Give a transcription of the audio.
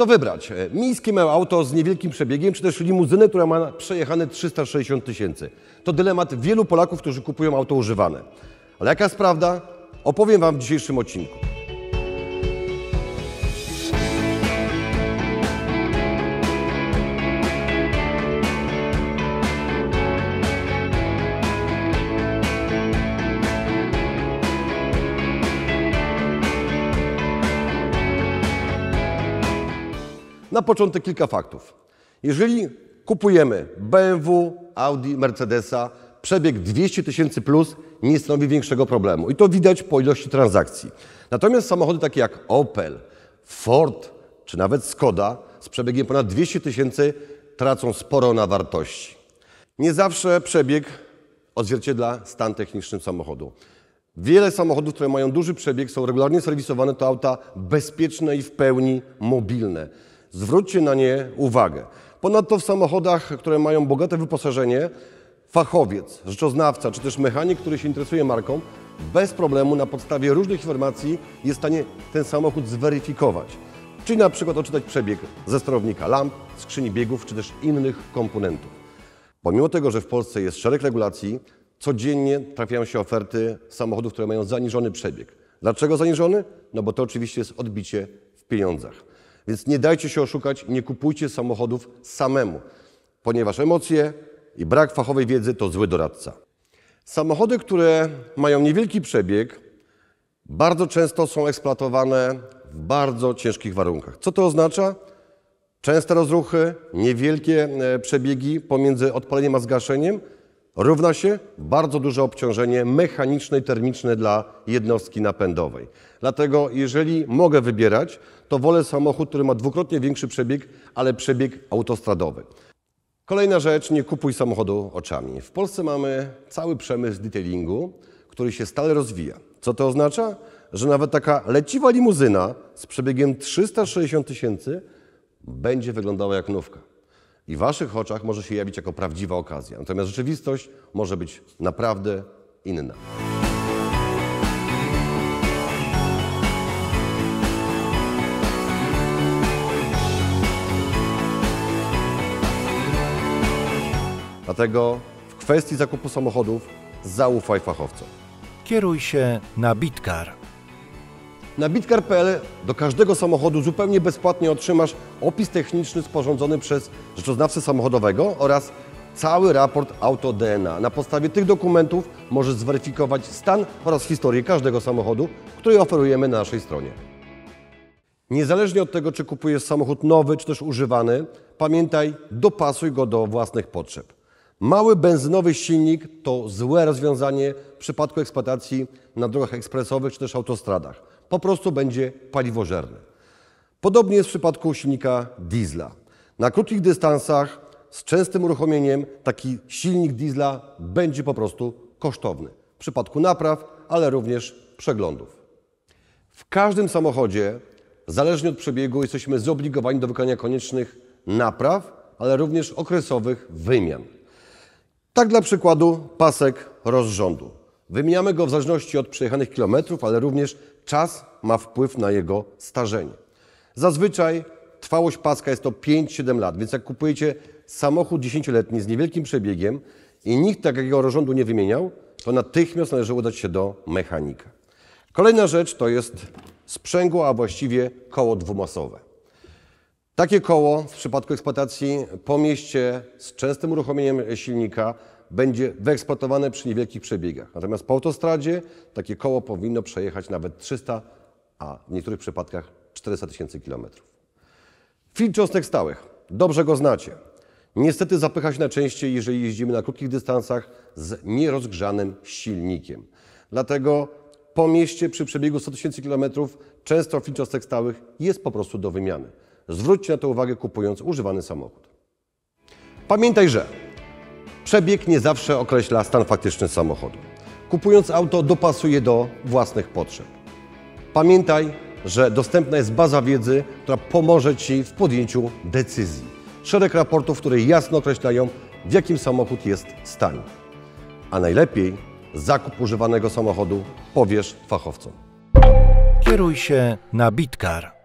Co wybrać? Miejskie małe auto z niewielkim przebiegiem, czy też limuzynę, która ma przejechane 360 tysięcy. To dylemat wielu Polaków, którzy kupują auto używane. Ale jaka jest prawda? Opowiem Wam w dzisiejszym odcinku. Na początek kilka faktów. Jeżeli kupujemy BMW, Audi, Mercedesa, przebieg 200 tysięcy plus nie stanowi większego problemu. I to widać po ilości transakcji. Natomiast samochody takie jak Opel, Ford czy nawet Skoda z przebiegiem ponad 200 tysięcy tracą sporo na wartości. Nie zawsze przebieg odzwierciedla stan techniczny samochodu. Wiele samochodów, które mają duży przebieg, są regularnie serwisowane, to auta bezpieczne i w pełni mobilne. Zwróćcie na nie uwagę. Ponadto w samochodach, które mają bogate wyposażenie, fachowiec, rzeczoznawca czy też mechanik, który się interesuje marką, bez problemu na podstawie różnych informacji jest w stanie ten samochód zweryfikować. Czyli na przykład odczytać przebieg ze sterownika lamp, skrzyni biegów czy też innych komponentów. Pomimo tego, że w Polsce jest szereg regulacji, codziennie trafiają się oferty samochodów, które mają zaniżony przebieg. Dlaczego zaniżony? No bo to oczywiście jest odbicie w pieniądzach. Więc nie dajcie się oszukać i nie kupujcie samochodów samemu, ponieważ emocje i brak fachowej wiedzy to zły doradca. Samochody, które mają niewielki przebieg, bardzo często są eksploatowane w bardzo ciężkich warunkach. Co to oznacza? Częste rozruchy, niewielkie przebiegi pomiędzy odpaleniem a zgaszeniem równa się bardzo duże obciążenie mechaniczne i termiczne dla jednostki napędowej. Dlatego jeżeli mogę wybierać, to wolę samochód, który ma dwukrotnie większy przebieg, ale przebieg autostradowy. Kolejna rzecz, nie kupuj samochodu oczami. W Polsce mamy cały przemysł detailingu, który się stale rozwija. Co to oznacza? Że nawet taka leciwa limuzyna z przebiegiem 360 tysięcy będzie wyglądała jak nówka. I w Waszych oczach może się jawić jako prawdziwa okazja. Natomiast rzeczywistość może być naprawdę inna. Dlatego w kwestii zakupu samochodów zaufaj fachowcom. Kieruj się na Bitcar. Na bitcar.pl do każdego samochodu zupełnie bezpłatnie otrzymasz opis techniczny sporządzony przez rzeczoznawcę samochodowego oraz cały raport Auto DNA. Na podstawie tych dokumentów możesz zweryfikować stan oraz historię każdego samochodu, który oferujemy na naszej stronie. Niezależnie od tego, czy kupujesz samochód nowy, czy też używany, pamiętaj, dopasuj go do własnych potrzeb. Mały benzynowy silnik to złe rozwiązanie w przypadku eksploatacji na drogach ekspresowych czy też autostradach. Po prostu będzie paliwożerny. Podobnie jest w przypadku silnika diesla. Na krótkich dystansach z częstym uruchomieniem taki silnik diesla będzie po prostu kosztowny. W przypadku napraw, ale również przeglądów. W każdym samochodzie, zależnie od przebiegu, jesteśmy zobligowani do wykonania koniecznych napraw, ale również okresowych wymian. Tak dla przykładu pasek rozrządu. Wymieniamy go w zależności od przejechanych kilometrów, ale również czas ma wpływ na jego starzenie. Zazwyczaj trwałość paska jest to 5-7 lat, więc jak kupujecie samochód 10-letni z niewielkim przebiegiem i nikt takiego rozrządu nie wymieniał, to natychmiast należy udać się do mechanika. Kolejna rzecz to jest sprzęgło, a właściwie koło dwumasowe. Takie koło w przypadku eksploatacji po mieście z częstym uruchomieniem silnika będzie wyeksploatowane przy niewielkich przebiegach. Natomiast po autostradzie takie koło powinno przejechać nawet 300, a w niektórych przypadkach 400 tysięcy kilometrów. Filtr cząstek stałych. Dobrze go znacie. Niestety zapycha się najczęściej, jeżeli jeździmy na krótkich dystansach z nierozgrzanym silnikiem. Dlatego po mieście przy przebiegu 100 tysięcy kilometrów często filtr cząstek stałych jest po prostu do wymiany. Zwróćcie na to uwagę, kupując używany samochód. Pamiętaj, że przebieg nie zawsze określa stan faktyczny samochodu. Kupując auto, dopasuj je do własnych potrzeb. Pamiętaj, że dostępna jest baza wiedzy, która pomoże Ci w podjęciu decyzji. Szereg raportów, które jasno określają, w jakim samochód jest stanie. A najlepiej zakup używanego samochodu powierz fachowcom. Kieruj się na Bitcar.